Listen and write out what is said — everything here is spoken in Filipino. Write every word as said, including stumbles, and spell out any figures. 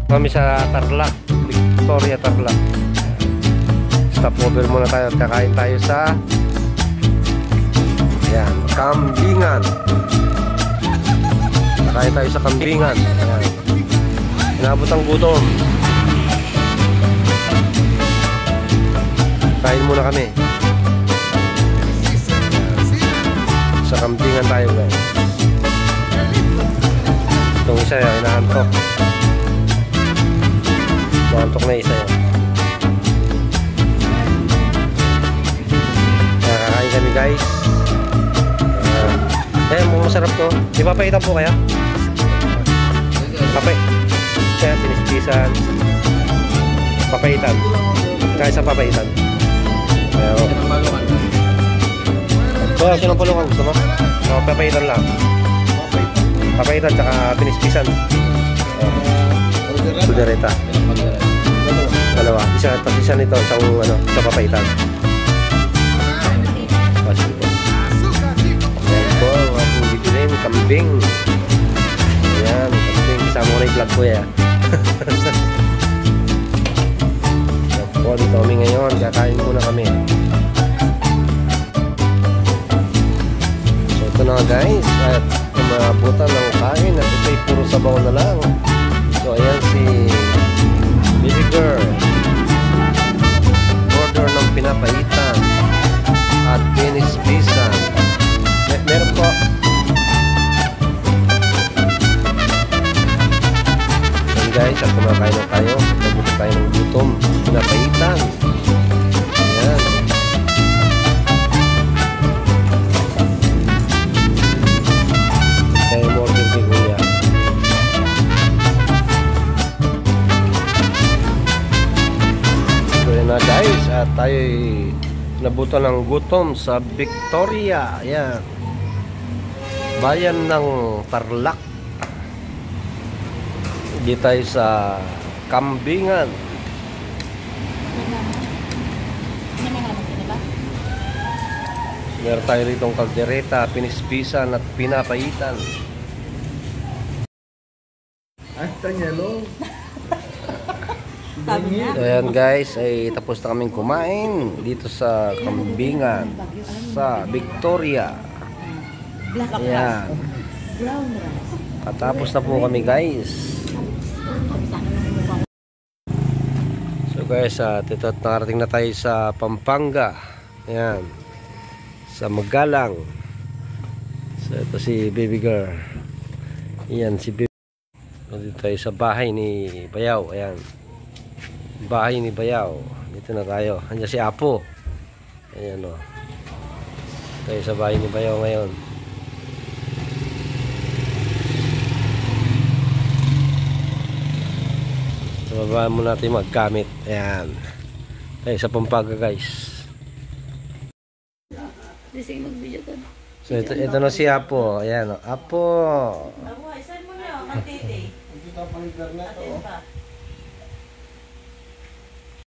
Kami sa Tarlac, Victoria, Tarlac. Stop over muna tayo at kakain tayo sa ayan, Kambingan. Kakain tayo sa Kambingan. Ayan. Inabot ang gutom. Kain muna kami. Ayan. Sa Kambingan tayo guys. Itong isa yun, inaantok. Inaantok na isa yun. Nakakain kami guys. Ayan. Eh, masarap to. Di papaitan po kaya? Papay. Kaya pinispisan. Papaitan. Kaya sa papaitan. Pero oh, sinampulukan. Gusto mo? Oh, papaitan lang. Papaitan tsaka pinispisan. Oh. Sudereta. Dalawa. Isa, tapos isa nito. Isang ano, sa papaitan. Pasin po. Ayan po. Ang bibinin. Kambing. Ayan. Kambing. Isama ko na yung vlog ko yan. Ayan po. Dito kami ngayon. Kakain muna kami. So ito na guys. At kumabutan ng kain. At ito'y puro sabaw na lang. So ayan si Baby Girl. Order ng pinapaitan at pinispisan. Mer meron po. Ayan guys, at kumakain na tayo. Nabuti tayo ng gutom. Pinapaitan. Ayan. Tayo mo order kay Kuya. So yun na guys, at tayo'y nabutan ng gutom sa Victoria. Ayan. Bayan ng Tarlac. Hindi tayo sa Kambingan. Meron tayo ritong kaldereta, pinispisan at pinapaitan. Antanyelo. Ayan guys, ay tapos na kaming kumain dito sa Kambingan sa Victoria. Ayan. Katapos na po kami guys. So guys, at ito at nakarating na tayo sa Pampanga. Ayan. Sa Magalang. So ito si Baby Girl. Ayan si Baby. Dito tayo sa bahay ni Bayaw. Ayan. Bahay ni Bayaw. Dito na tayo. Andiyan si Apo. Ayan o. Tayo sa bahay ni Bayaw ngayon. So babaan mo natin maggamit. Ayan. Tayo sa Pampanga guys. So ito, ito na si Apo. Ayan o. Apo. Apo, isan mo na. Matiti. Ito pa internet o.